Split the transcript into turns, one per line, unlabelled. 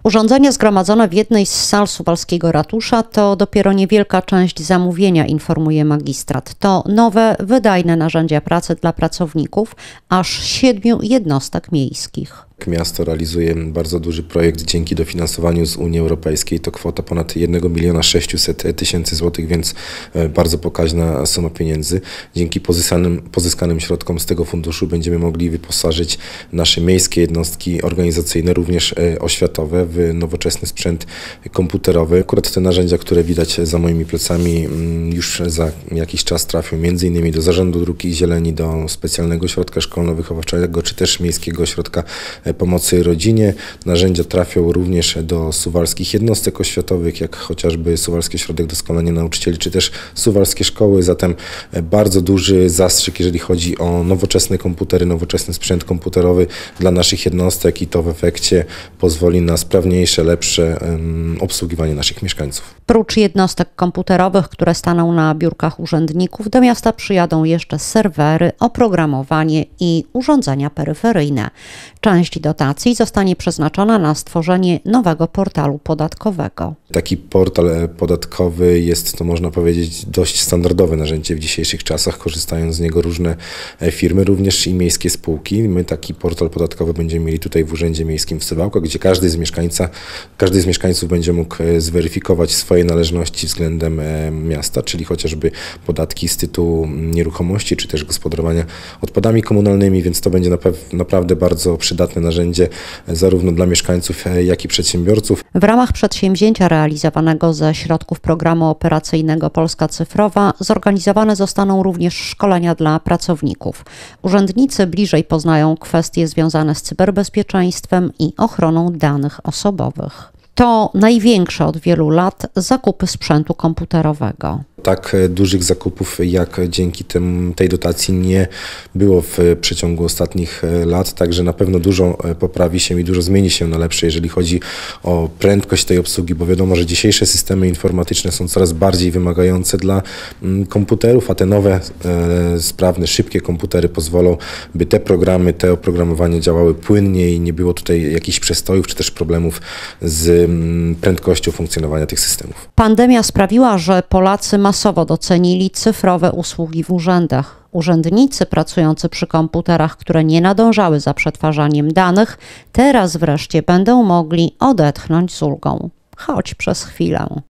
Urządzenia zgromadzone w jednej z sal suwalskiego ratusza to dopiero niewielka część zamówienia, informuje magistrat. To nowe, wydajne narzędzia pracy dla pracowników aż 7 jednostek miejskich.
Miasto realizuje bardzo duży projekt dzięki dofinansowaniu z Unii Europejskiej. To kwota ponad 1 600 000 złotych, więc bardzo pokaźna suma pieniędzy. Dzięki pozyskanym środkom z tego funduszu będziemy mogli wyposażyć nasze miejskie jednostki organizacyjne, również oświatowe, w nowoczesny sprzęt komputerowy. Akurat te narzędzia, które widać za moimi plecami, już za jakiś czas trafią m.in. do Zarządu Dróg i Zieleni, do specjalnego ośrodka szkolno-wychowawczego, czy też Miejskiego Ośrodka Pomocy Rodzinie. Narzędzia trafią również do suwalskich jednostek oświatowych, jak chociażby Suwalski Ośrodek Doskonalenia Nauczycieli, czy też suwalskie szkoły. Zatem bardzo duży zastrzyk, jeżeli chodzi o nowoczesne komputery, nowoczesny sprzęt komputerowy dla naszych jednostek i to w efekcie pozwoli na sprawniejsze, lepsze obsługiwanie naszych mieszkańców.
Prócz jednostek komputerowych, które staną na biurkach urzędników, do miasta przyjadą jeszcze serwery, oprogramowanie i urządzenia peryferyjne. Część dotacji zostanie przeznaczona na stworzenie nowego portalu podatkowego.
Taki portal podatkowy jest to, można powiedzieć, dość standardowe narzędzie w dzisiejszych czasach. Korzystają z niego różne firmy, również i miejskie spółki. My taki portal podatkowy będziemy mieli tutaj w Urzędzie Miejskim w Suwałkach, gdzie każdy z mieszkańców będzie mógł zweryfikować swoje należności względem miasta, czyli chociażby podatki z tytułu nieruchomości, czy też gospodarowania odpadami komunalnymi, więc to będzie naprawdę bardzo przydatne narzędzie zarówno dla mieszkańców, jak i przedsiębiorców.
W ramach przedsięwzięcia realizowanego ze środków programu operacyjnego Polska Cyfrowa zorganizowane zostaną również szkolenia dla pracowników. Urzędnicy bliżej poznają kwestie związane z cyberbezpieczeństwem i ochroną danych osobowych. To największe od wielu lat zakupy sprzętu komputerowego.
Tak dużych zakupów jak dzięki tej dotacji nie było w przeciągu ostatnich lat, także na pewno dużo poprawi się i dużo zmieni się na lepsze, jeżeli chodzi o prędkość tej obsługi, bo wiadomo, że dzisiejsze systemy informatyczne są coraz bardziej wymagające dla komputerów, a te nowe, sprawne, szybkie komputery pozwolą, by te programy, te oprogramowanie działały płynnie i nie było tutaj jakichś przestojów czy też problemów z prędkością funkcjonowania tych systemów.
Pandemia sprawiła, że Polacy masowo docenili cyfrowe usługi w urzędach. Urzędnicy pracujący przy komputerach, które nie nadążały za przetwarzaniem danych, teraz wreszcie będą mogli odetchnąć z ulgą, choć przez chwilę.